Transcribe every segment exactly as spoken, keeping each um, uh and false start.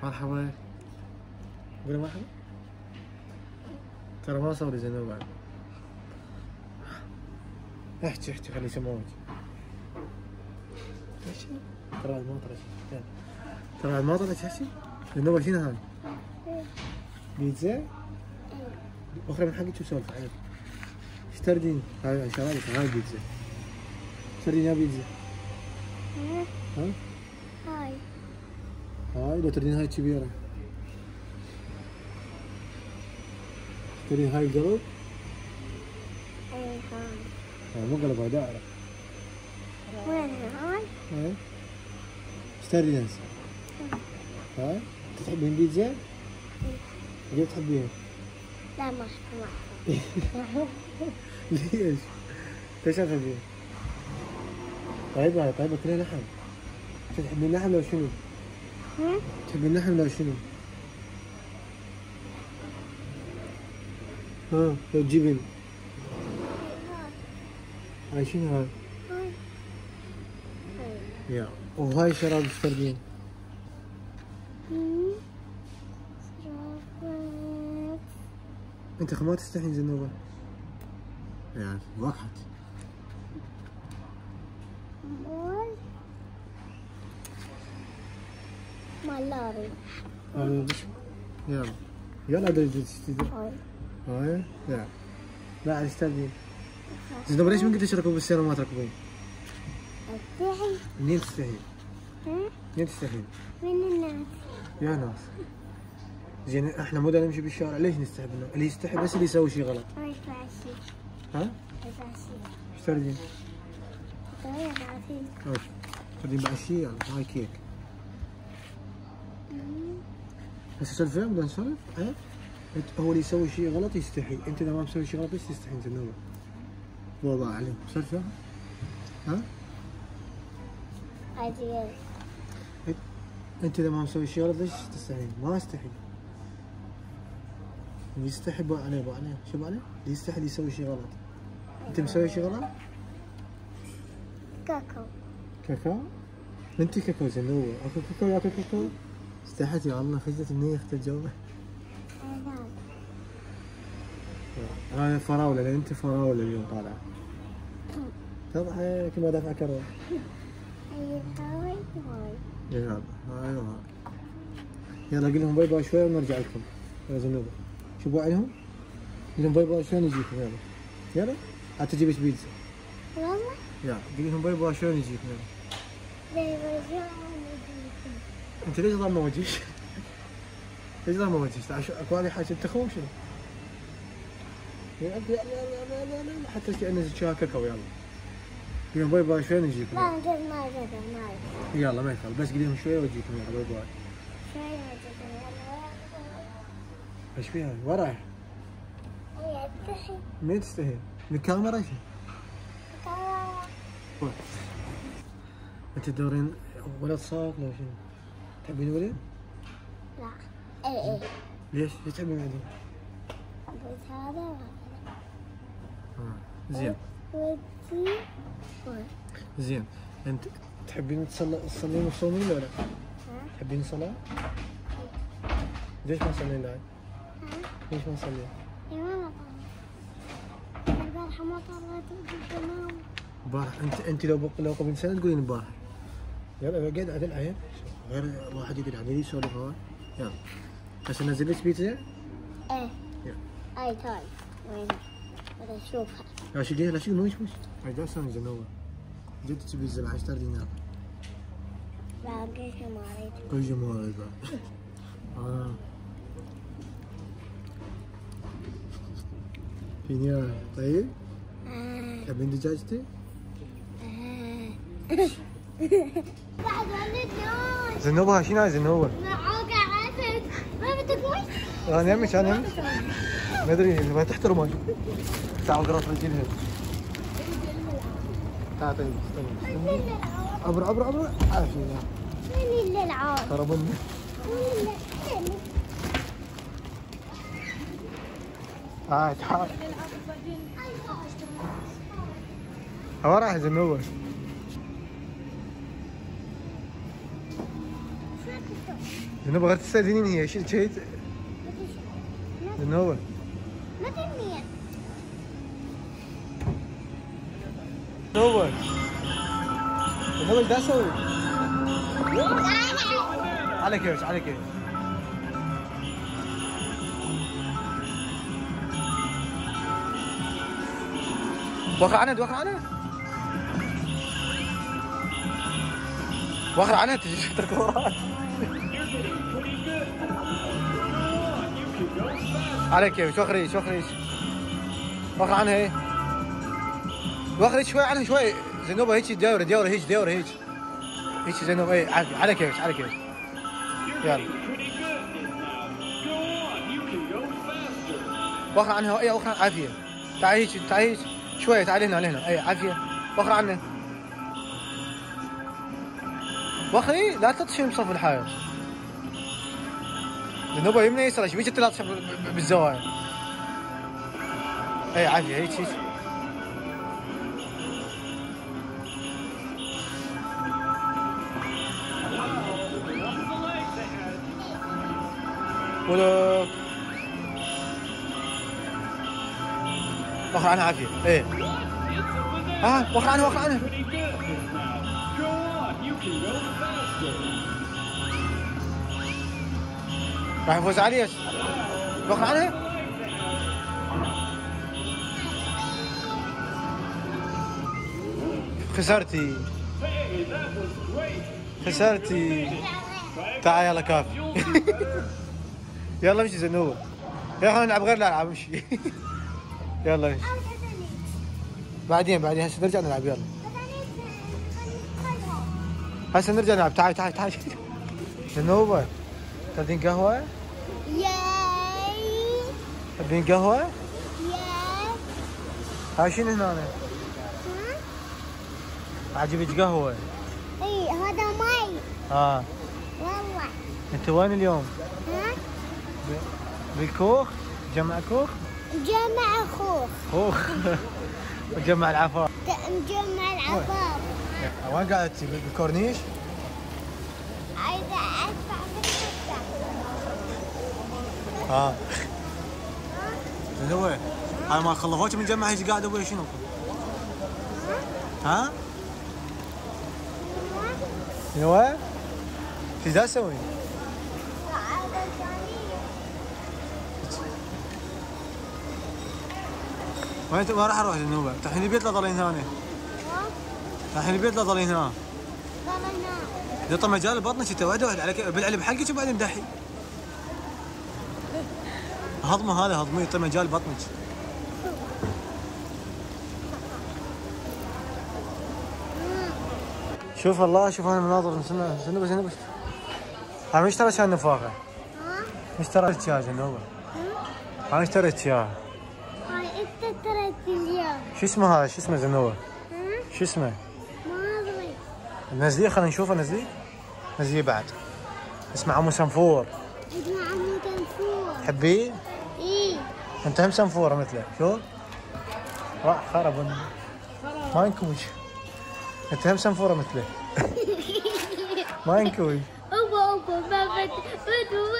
مرحبا. قولي مرحبا. ترى ما صوري زينب بعد. احكي احكي خلي يسمعوك. احكي. ترى بعد ما طلعت. ترى بعد ما طلعت احكي. زينب شنو هاي؟ بيتزا؟ اخرى من حقك وسولف عيب. ايش تردين؟ هاي شغالك هاي بيتزا. ايش تردين يا بيتزا؟ ها؟ هاي. هاي لو تردين هاي كبيرة. تردين هاي القلب؟ اي هاي. ها مو قلب هاي دائرة. وين هاي؟ هاي. ايش تردين هسه؟ هاي؟ انت تحبين بيتزا؟ ليه تحبيها؟ لا ما احب. ليش؟ ليش ما تحبيها؟ طيبة طيبة كلها لحم. انت تحبين لحم لو شنو؟ هم؟ تحبين لحم لو شنو؟ ها لو جبن. هاي شنو هاي؟ هاي. هاي. يا وهاي شراب ايش تردين؟ هم؟ شراب. انت ما تستحين زنوبة. يعني وقحت. مول. مالاري. هذا يلا يلا درجة تشتري. هاي. هاي لا لا ايش تردين؟ زنوبة ليش ما قلت تركبوا بالسيارة وما تركبين؟ استحي. منين تستحين؟ هم؟ منين تستحين؟ من الناس. يا ناس زين احنا مو دا نمشي بالشارع ليش نستحي منه؟ اللي يستحي بس اللي يسوي شيء غلط. ما ينفع شيء. ها؟ ما ينفع شيء. ايش تردين؟ طيب عارفين. اوكي تردين بعد شيء يلا هاي كيك. هسه سولفين بدنا نسولف؟ عيب؟ هو اللي يسوي شيء غلط يستحي، انت اذا ما مسوي شيء غلط ليش تستحين زنوبة؟ والله عليهم سولف ياها؟ ها؟ عادي. انت اذا ما مسوي شيء غلط ليش تستحين؟ ما استحي. اللي يستحي بقى عليه بقى عليه، شو بقى عليه؟ اللي يستحي اللي يسوي شيء غلط. انت مسوي شيء غلط؟ كاكاو. كاكاو؟ انت كاكاو زنوبة، اكو كاكاو ياكل كاكاو؟ استحت يا الله خجلت مني اخت الجوبة. هاي فراولة لان انت فراولة اليوم طالعة. تضحك ما دافع كروه. هاي هاي هاي. يلا هاي وهاي. يلا قل لهم باي باي شوي ونرجع لكم يا زنوبة. شو بقى عليهم؟ قل لهم باي باي شوي نجيكم يلا. يلا عاد تجيبش بيتزا. والله؟ يلا قل لهم باي باي شوي نجيكم يلا. باي باي شوي نجيكم. انت ليش ضامن ما وجهش؟ ليش ضامن ما وجهش؟ اكو هذه حاجة انت خوم شنو؟ يلا يلا يلا يلا يلا حتى كأنه شوية كاكاو يلا. قل لهم باي باي شوي نجيكم. لا نجد ما جد ما جد. يلا ما يخالف بس قل لهم شوي واجيكم يلا باي باي. شوي ما جد يلا. ايش فيها؟ وين رايح؟ هي تستحي. منين تستحي؟ من الكاميرا شو؟ كاكاو. انت تدورين ولد صاف لو شنو؟ تحبين ولد؟ لا. اي اي. ليش؟ ليش تحبين ولد؟ بس هذا وهذا. اه زين. ودي. زين انت تحبين تصلي تصلين وتصومين ولا لا؟ ها؟ تحبين صلاة؟ ليش ما تصلين الآن؟ ها؟ ليش ما تصلين؟ يا ماما طلعت. البارحة ما طلعت الجمام. امبارح انت انت لو بق... لو قبل سنة تقولين امبارح. يلا قاعد عدل عين غير واحد يقعد عدل يسولف هون. يلا هسه نزل لك بيتزا؟ ايه. يلا اي تاي. وين؟ بدي اشوفها. لا شقيه لا شقيه مش مش هاي جالسة من زنوبة. جبت بيتزا بعد اشتري دينار. باقي ما اريد. كل جمهور بقى. اه فيني طيب؟ آه. تحبين دجاجتي؟ بعد ولدنا. زنوبة شنو هاي زنوبة؟ معاك عسل. ما بدك وش؟ انا يمك انا يمك ما ادري ما تحترمها. تعال قرص رجلها. تعال طيب استنى. عبر عبر عبر عافية. وين اللي العاب؟ ترى بني. وين اللي؟ هاي تعال. هو راح زنوبة. شو زنوبة غير تستأذنين هي شيء شيء زنوبة ما تنمية زنوبة زنوبة ايش دا اسوي؟ على كيفك على كيفك وخر عنها وخر عنها وخر عنها تجي تركض وراك على كيفك وخريش وخريش وخر عنها ايه وخريش شوي عنها شوي زنوبة هيك داورة داورة هيك داورة هيك هيك زنوبة ايه عافية على كيفك على كيفك يلا وخر عنها ايه وخر عافية تعالي هيك تعالي هيك شوية تعالي هنا هنا اي عافية وخر عنه وخري لا تطشي بصف الحائط زنوبة يمنى يسرى ايش بيك تلاطش بالزوايا اي عافية هيك هيك ولك وخر عنها عافية ايه ها وخر عنها وخر عنها راح يفوز عليك وخر عنها خسرتي خسرتي تعال يلا كافي يلا امشي زنوبة يا اخي نلعب غير الالعاب امشي يلا امشي بعدين بعدين هسه نرجع نلعب يلا هسه نرجع نلعب تعال تعال تعال زنوبة تبين قهوة؟ ياي تبين قهوة؟ ياي هاي شنو هنا؟ ها؟ عجبك قهوة؟ اي هذا مي اه والله انت وين اليوم؟ ها؟ بالكوخ؟ جمع كوخ؟ مجمع خوخ خوخ وجمع العفار مجمع العفاف وين قاعدتي بالكورنيش؟ عايزة ادفع بالخطة اه زنوبة هاي ما خلفوك من جمع هيك قاعدة ابوي شنو؟ ها؟ زنوبة؟ ايش دا تسوي؟ وين ما راح اروح زنوبة؟ تحين البيت لا ظلين هنا تحين البيت لا ظلين هنا يطلع مجال بطنك انت واحد واحد على بالعلي بحلقك وبعدين دحي هضمه هذا هضمه يطلع مجال بطنك شوف الله شوف هاي المناظر زنوبة زنوبة هاي مش اشتريت نفاخة مش اشتريت يا زنوبة هاي اشتريت اياها هاي انت تريت اليوم شو اسمه هذا شو اسمه زنوبة شو اسمه ما ادري نزليه خلينا نشوفه نزليه نزليه بعد اسمه عمو سنفور اسمه عمو سنفور تحبيه؟ ايه انت هم سنفوره مثله شوف راح خرب ما ينكوش انت هم سنفوره مثله ما ينكوش اوبا اوبا بابا بدو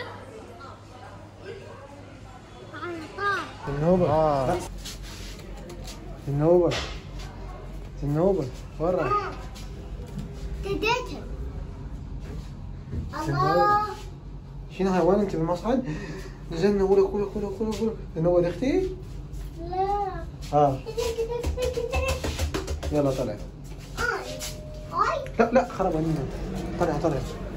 على طار النوبة اه النوبة النوبة ورا تديتها الله شنو هاي وين انت بالمصعد؟ نزلنا ولك ولك ولك ولك ولك النوبة اختي؟ لا اه يلا طلع هاي هاي لا لا خرب علينا طلع طلع